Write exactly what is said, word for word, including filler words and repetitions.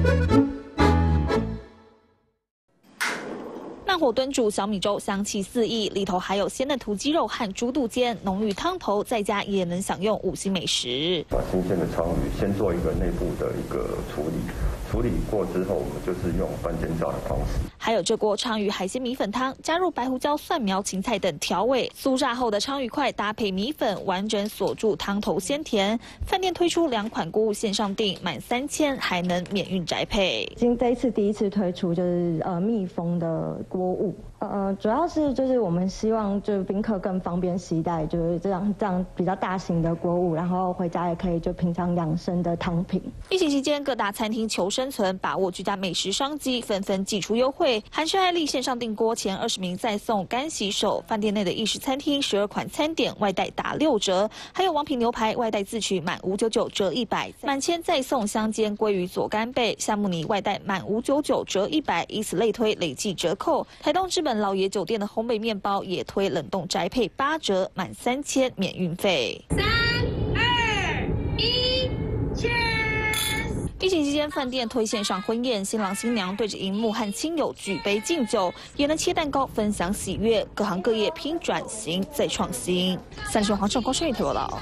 慢火炖煮小米粥，香气四溢，里头还有鲜嫩土鸡肉和猪肚尖，浓郁汤头，在家也能享用五星美食。 把新鲜的鲳鱼先做一个内部的一个处理，处理过之后，我们就是用翻煎炸的方式。还有这锅鲳鱼海鲜米粉汤，加入白胡椒、蒜苗、芹菜等调味，酥炸后的鲳鱼块搭配米粉，完整锁住汤头鲜甜。饭店推出两款锅物线上订，满三千还能免运宅配。 今这一次第一次推出就是呃密封的锅物，呃主要是就是我们希望就是宾客更方便携带，就是这样这样比较大型的锅物，然后回家也可以就品尝养生的汤品。 疫情期间，各大餐厅求生存，把握居家美食商机，纷纷祭出优惠。韩式爱丽线上订锅前二十名再送干洗手，饭店内的意式餐厅十二款餐点外带打六折，还有王品牛排外带自取满五九九折一百，满千再送香煎鲑鱼左干贝，夏目尼外带满五九九折一百，以此类推，累计折扣。台东知本老爷酒店的烘焙面包也推冷冻宅配八折，满三千免运费。三二一，Cheers！疫情期间，饭店推线上婚宴，新郎新娘对着荧幕和亲友举杯敬酒，也能切蛋糕分享喜悦。各行各业拼转型再创新。三十黄胜高盛宇报道。